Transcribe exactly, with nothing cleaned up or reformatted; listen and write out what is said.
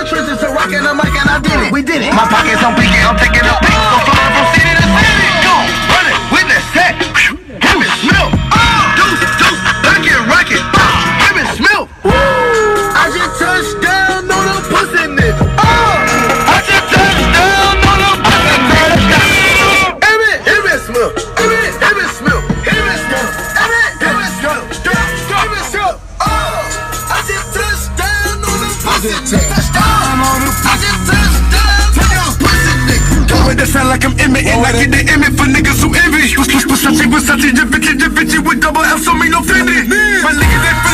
trenches to rockin' the mic and I did it. We did it. My pockets on picket, I'm taking a peek. So flying from city to city. Go, run it with that set. Give me smell. Deuce, deuce, duck it, rock it. Give me smell. I just touched down on a pussy nigga. I just touched down on a pussy nigga. Every, every smell. Every, every smell. Every smell. Every, every smell. Every smell. I just touched down on a pussy nigga. I just touched down on a pussy nigga. Going to sound like I'm Emmett, and I get the Emmett for niggas who envy. Versace, Versace, your bitch, your bitch with double F, so me no Fendi. My niggas ain't